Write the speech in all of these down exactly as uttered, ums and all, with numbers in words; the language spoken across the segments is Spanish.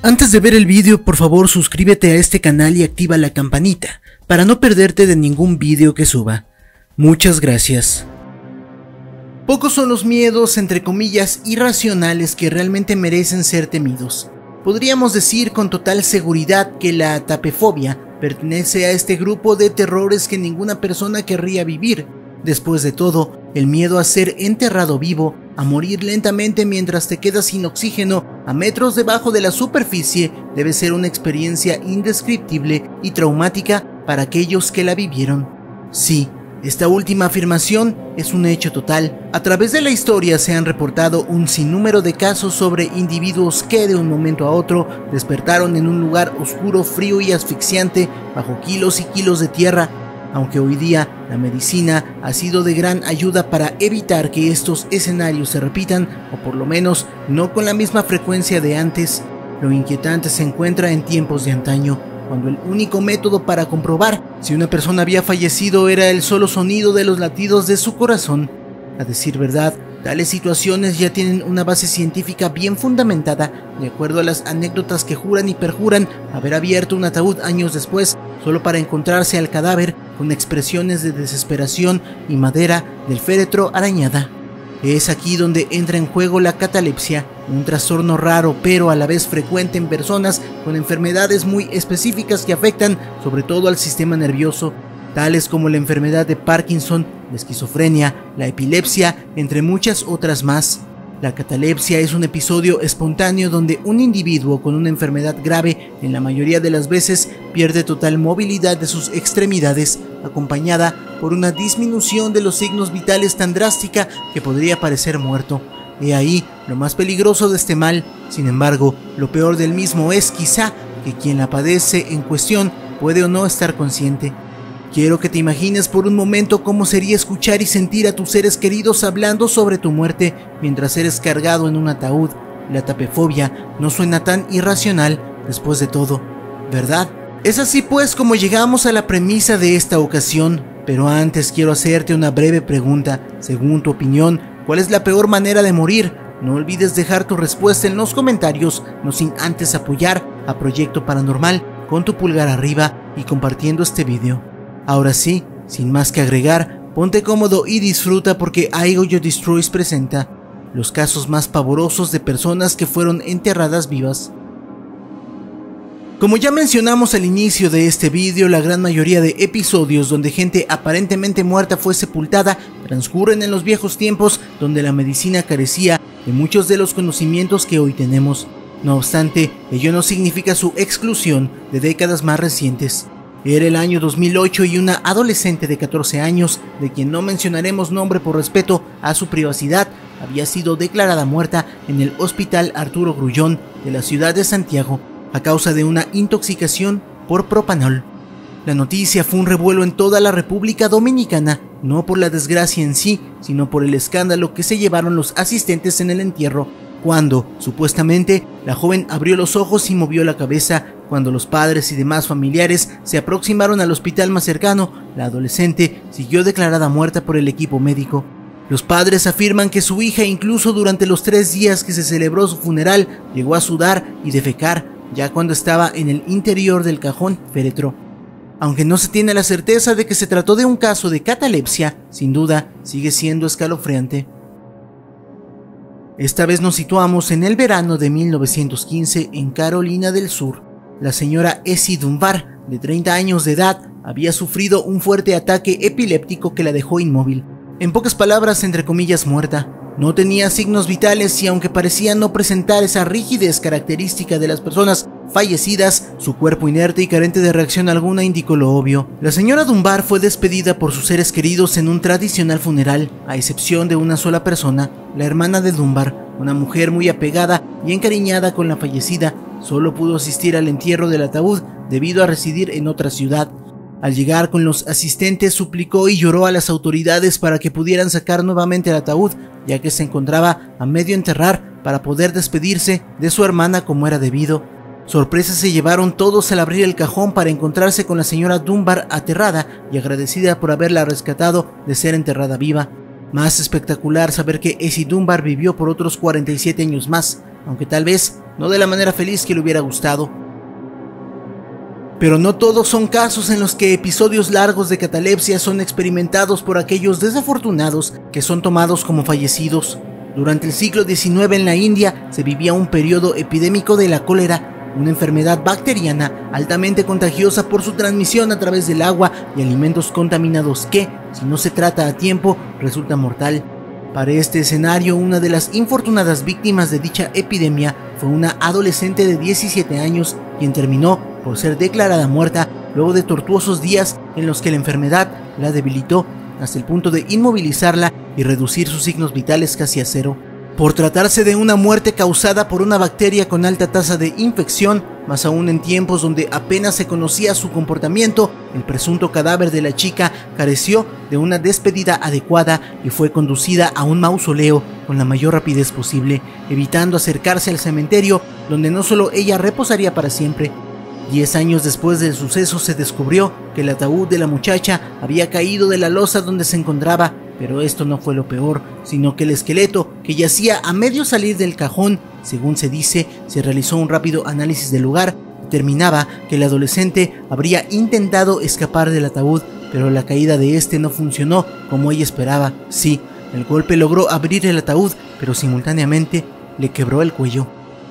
Antes de ver el vídeo, por favor suscríbete a este canal y activa la campanita para no perderte de ningún vídeo que suba. Muchas gracias. Pocos son los miedos, entre comillas, irracionales que realmente merecen ser temidos. Podríamos decir con total seguridad que la tapefobia pertenece a este grupo de terrores que ninguna persona querría vivir. Después de todo, el miedo a ser enterrado vivo, a morir lentamente mientras te quedas sin oxígeno a metros debajo de la superficie, debe ser una experiencia indescriptible y traumática para aquellos que la vivieron. Sí, esta última afirmación es un hecho total. A través de la historia se han reportado un sinnúmero de casos sobre individuos que de un momento a otro despertaron en un lugar oscuro, frío y asfixiante bajo kilos y kilos de tierra. Aunque hoy día la medicina ha sido de gran ayuda para evitar que estos escenarios se repitan, o por lo menos no con la misma frecuencia de antes, lo inquietante se encuentra en tiempos de antaño, cuando el único método para comprobar si una persona había fallecido era el solo sonido de los latidos de su corazón. A decir verdad, tales situaciones ya tienen una base científica bien fundamentada, de acuerdo a las anécdotas que juran y perjuran haber abierto un ataúd años después, solo para encontrarse al cadáver con expresiones de desesperación y madera del féretro arañada. Es aquí donde entra en juego la catalepsia, un trastorno raro pero a la vez frecuente en personas con enfermedades muy específicas que afectan sobre todo al sistema nervioso, tales como la enfermedad de Parkinson, la esquizofrenia, la epilepsia, entre muchas otras más. La catalepsia es un episodio espontáneo donde un individuo con una enfermedad grave, en la mayoría de las veces, pierde total movilidad de sus extremidades, acompañada por una disminución de los signos vitales tan drástica que podría parecer muerto. He ahí lo más peligroso de este mal. Sin embargo, lo peor del mismo es quizá que quien la padece en cuestión puede o no estar consciente. Quiero que te imagines por un momento cómo sería escuchar y sentir a tus seres queridos hablando sobre tu muerte mientras eres cargado en un ataúd. La tapefobia no suena tan irracional después de todo, ¿verdad? Es así pues como llegamos a la premisa de esta ocasión, pero antes quiero hacerte una breve pregunta. Según tu opinión, ¿cuál es la peor manera de morir? No olvides dejar tu respuesta en los comentarios, no sin antes apoyar a Proyecto Paranormal con tu pulgar arriba y compartiendo este video. Ahora sí, sin más que agregar, ponte cómodo y disfruta porque Aigoyo Destroys presenta los casos más pavorosos de personas que fueron enterradas vivas. Como ya mencionamos al inicio de este vídeo, la gran mayoría de episodios donde gente aparentemente muerta fue sepultada transcurren en los viejos tiempos donde la medicina carecía de muchos de los conocimientos que hoy tenemos. No obstante, ello no significa su exclusión de décadas más recientes. Era el año dos mil ocho y una adolescente de catorce años, de quien no mencionaremos nombre por respeto a su privacidad, había sido declarada muerta en el Hospital Arturo Grullón de la ciudad de Santiago a causa de una intoxicación por propanol. La noticia fue un revuelo en toda la República Dominicana, no por la desgracia en sí, sino por el escándalo que se llevaron los asistentes en el entierro, cuando, supuestamente, la joven abrió los ojos y movió la cabeza. Cuando los padres y demás familiares se aproximaron al hospital más cercano, la adolescente siguió declarada muerta por el equipo médico. Los padres afirman que su hija, incluso durante los tres días que se celebró su funeral, llegó a sudar y defecar, ya cuando estaba en el interior del cajón féretro. Aunque no se tiene la certeza de que se trató de un caso de catalepsia, sin duda sigue siendo escalofriante. Esta vez nos situamos en el verano de mil novecientos quince en Carolina del Sur. La señora Essie Dunbar, de treinta años de edad, había sufrido un fuerte ataque epiléptico que la dejó inmóvil. En pocas palabras, entre comillas, muerta. No tenía signos vitales y aunque parecía no presentar esa rigidez característica de las personas fallecidas, su cuerpo inerte y carente de reacción alguna indicó lo obvio. La señora Dunbar fue despedida por sus seres queridos en un tradicional funeral, a excepción de una sola persona, la hermana de Dunbar, una mujer muy apegada y encariñada con la fallecida. Solo pudo asistir al entierro del ataúd debido a residir en otra ciudad. Al llegar con los asistentes, suplicó y lloró a las autoridades para que pudieran sacar nuevamente el ataúd, ya que se encontraba a medio enterrar, para poder despedirse de su hermana como era debido. Sorpresa se llevaron todos al abrir el cajón para encontrarse con la señora Dunbar aterrada y agradecida por haberla rescatado de ser enterrada viva. Más espectacular saber que Essie Dunbar vivió por otros cuarenta y siete años más. aunque tal vez no de la manera feliz que le hubiera gustado. Pero no todos son casos en los que episodios largos de catalepsia son experimentados por aquellos desafortunados que son tomados como fallecidos. Durante el siglo diecinueve en la India se vivía un periodo epidémico de la cólera, una enfermedad bacteriana altamente contagiosa por su transmisión a través del agua y alimentos contaminados que, si no se trata a tiempo, resulta mortal. Para este escenario, una de las infortunadas víctimas de dicha epidemia fue una adolescente de diecisiete años, quien terminó por ser declarada muerta luego de tortuosos días en los que la enfermedad la debilitó hasta el punto de inmovilizarla y reducir sus signos vitales casi a cero. Por tratarse de una muerte causada por una bacteria con alta tasa de infección, más aún en tiempos donde apenas se conocía su comportamiento, el presunto cadáver de la chica careció de una despedida adecuada y fue conducida a un mausoleo con la mayor rapidez posible, evitando acercarse al cementerio donde no solo ella reposaría para siempre. Diez años después del suceso se descubrió que el ataúd de la muchacha había caído de la losa donde se encontraba, pero esto no fue lo peor, sino que el esqueleto, que yacía a medio salir del cajón, según se dice, se realizó un rápido análisis del lugar y determinaba que el adolescente habría intentado escapar del ataúd, pero la caída de este no funcionó como ella esperaba. Sí, el golpe logró abrir el ataúd, pero simultáneamente le quebró el cuello.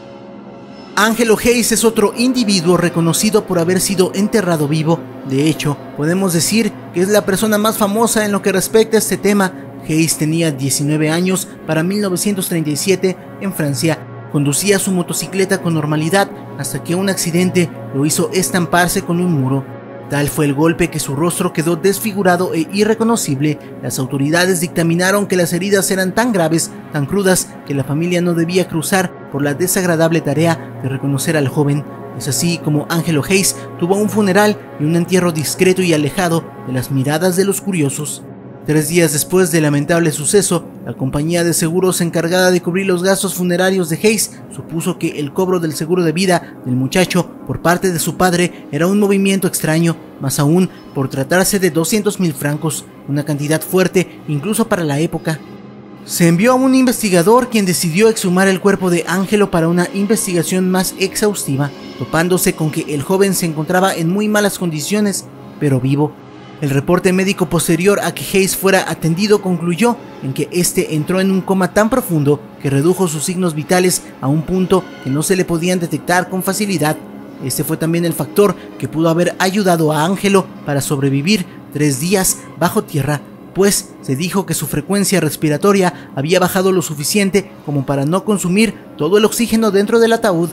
Angelo Hayes es otro individuo reconocido por haber sido enterrado vivo. De hecho, podemos decir que es la persona más famosa en lo que respecta a este tema. Hayes tenía diecinueve años para mil novecientos treinta y siete en Francia. Conducía su motocicleta con normalidad hasta que un accidente lo hizo estamparse con un muro. Tal fue el golpe que su rostro quedó desfigurado e irreconocible. Las autoridades dictaminaron que las heridas eran tan graves, tan crudas, que la familia no debía cruzar por la desagradable tarea de reconocer al joven. Es así como Angelo Hayes tuvo un funeral y un entierro discreto y alejado de las miradas de los curiosos. Tres días después del lamentable suceso, la compañía de seguros encargada de cubrir los gastos funerarios de Hayes supuso que el cobro del seguro de vida del muchacho por parte de su padre era un movimiento extraño, más aún por tratarse de doscientos mil francos, una cantidad fuerte incluso para la época. Se envió a un investigador quien decidió exhumar el cuerpo de Angelo para una investigación más exhaustiva, topándose con que el joven se encontraba en muy malas condiciones, pero vivo. El reporte médico posterior a que Hayes fuera atendido concluyó en que este entró en un coma tan profundo que redujo sus signos vitales a un punto que no se le podían detectar con facilidad. Este fue también el factor que pudo haber ayudado a Angelo para sobrevivir tres días bajo tierra, pues se dijo que su frecuencia respiratoria había bajado lo suficiente como para no consumir todo el oxígeno dentro del ataúd.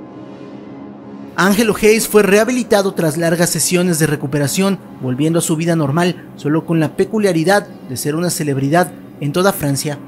Angelo Hayes fue rehabilitado tras largas sesiones de recuperación, volviendo a su vida normal, solo con la peculiaridad de ser una celebridad en toda Francia.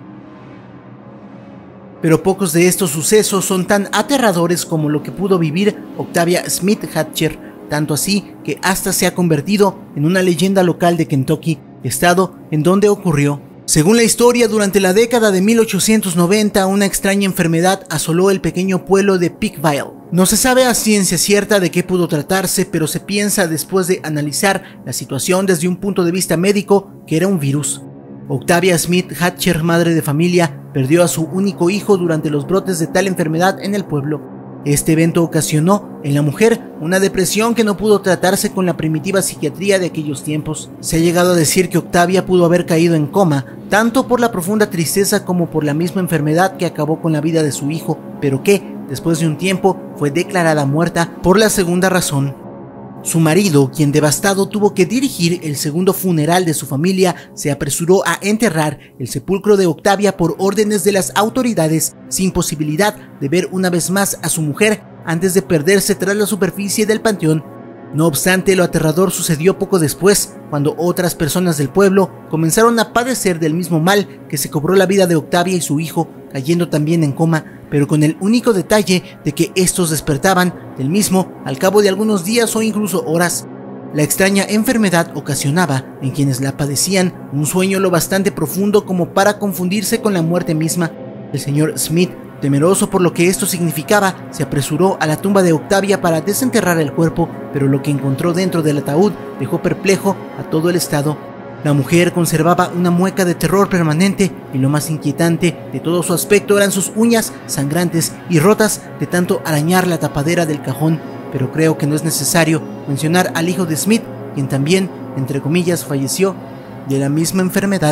Pero pocos de estos sucesos son tan aterradores como lo que pudo vivir Octavia Smith Hatcher, tanto así que hasta se ha convertido en una leyenda local de Kentucky, estado en donde ocurrió. Según la historia, durante la década de mil ochocientos noventa, una extraña enfermedad asoló el pequeño pueblo de Peakville. No se sabe a ciencia cierta de qué pudo tratarse, pero se piensa, después de analizar la situación desde un punto de vista médico, que era un virus. Octavia Smith Hatcher, madre de familia, perdió a su único hijo durante los brotes de tal enfermedad en el pueblo. Este evento ocasionó en la mujer una depresión que no pudo tratarse con la primitiva psiquiatría de aquellos tiempos. Se ha llegado a decir que Octavia pudo haber caído en coma, tanto por la profunda tristeza como por la misma enfermedad que acabó con la vida de su hijo, pero que, después de un tiempo, fue declarada muerta por la segunda razón. Su marido, quien devastado tuvo que dirigir el segundo funeral de su familia, se apresuró a enterrar el sepulcro de Octavia por órdenes de las autoridades, sin posibilidad de ver una vez más a su mujer antes de perderse tras la superficie del panteón. No obstante, lo aterrador sucedió poco después, cuando otras personas del pueblo comenzaron a padecer del mismo mal que se cobró la vida de Octavia y su hijo, cayendo también en coma, pero con el único detalle de que estos despertaban del mismo al cabo de algunos días o incluso horas. La extraña enfermedad ocasionaba en quienes la padecían un sueño lo bastante profundo como para confundirse con la muerte misma. El señor Smith, temeroso por lo que esto significaba, se apresuró a la tumba de Octavia para desenterrar el cuerpo, pero lo que encontró dentro del ataúd dejó perplejo a todo el estado. La mujer conservaba una mueca de terror permanente y lo más inquietante de todo su aspecto eran sus uñas sangrantes y rotas de tanto arañar la tapadera del cajón, pero creo que no es necesario mencionar al hijo de Smith, quien también, entre comillas, falleció de la misma enfermedad.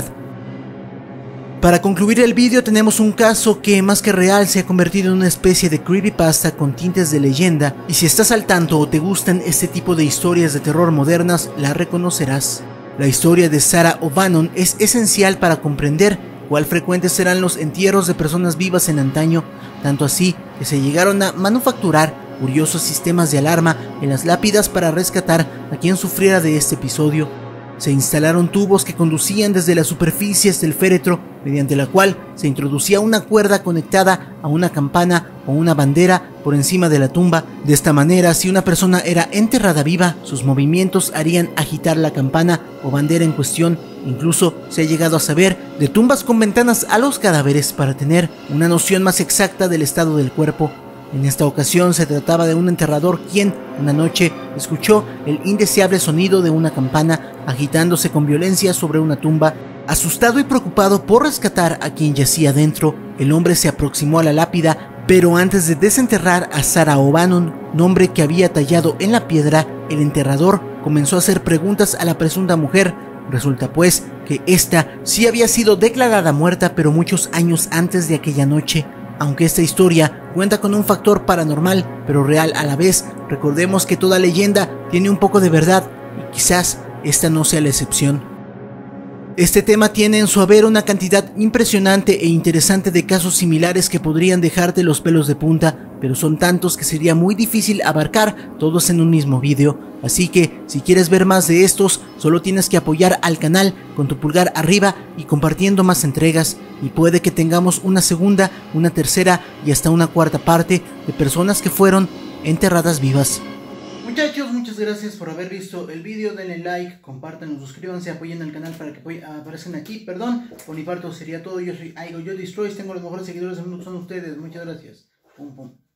Para concluir el vídeo tenemos un caso que más que real se ha convertido en una especie de creepypasta con tintes de leyenda, y si estás al tanto o te gustan este tipo de historias de terror modernas, la reconocerás. La historia de Sarah O'Bannon es esencial para comprender cuál frecuentes serán los entierros de personas vivas en antaño, tanto así que se llegaron a manufacturar curiosos sistemas de alarma en las lápidas para rescatar a quien sufriera de este episodio. Se instalaron tubos que conducían desde la superficie hasta el féretro, mediante la cual se introducía una cuerda conectada a una campana o una bandera por encima de la tumba. De esta manera, si una persona era enterrada viva, sus movimientos harían agitar la campana o bandera en cuestión. Incluso se ha llegado a saber de tumbas con ventanas a los cadáveres para tener una noción más exacta del estado del cuerpo. En esta ocasión se trataba de un enterrador quien, una noche, escuchó el indeseable sonido de una campana agitándose con violencia sobre una tumba. Asustado y preocupado por rescatar a quien yacía dentro, el hombre se aproximó a la lápida, pero antes de desenterrar a Sarah O'Bannon, nombre que había tallado en la piedra, el enterrador comenzó a hacer preguntas a la presunta mujer. Resulta pues que ésta sí había sido declarada muerta, pero muchos años antes de aquella noche. Aunque esta historia cuenta con un factor paranormal, pero real a la vez, recordemos que toda leyenda tiene un poco de verdad, y quizás esta no sea la excepción. Este tema tiene en su haber una cantidad impresionante e interesante de casos similares que podrían dejarte los pelos de punta, pero son tantos que sería muy difícil abarcar todos en un mismo vídeo. Así que si quieres ver más de estos, solo tienes que apoyar al canal con tu pulgar arriba y compartiendo más entregas, y puede que tengamos una segunda, una tercera y hasta una cuarta parte de personas que fueron enterradas vivas. Muchachos, muchas gracias por haber visto el vídeo. Denle like, compartan, suscríbanse, apoyen al canal para que aparezcan aquí. Perdón, por mi parte sería todo. Yo soy Aigo Yo Destroy, tengo los mejores seguidores del mundo, son ustedes. Muchas gracias. Pum, pum.